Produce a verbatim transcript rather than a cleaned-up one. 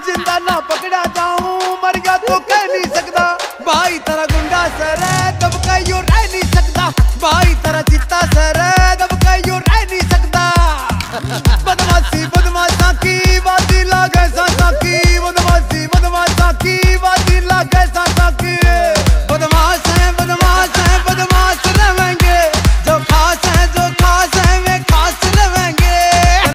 जिंदा ना पकड़ा जाऊं, मर गया तो कह नहीं सकता भाई तेरा गुंडा सर है।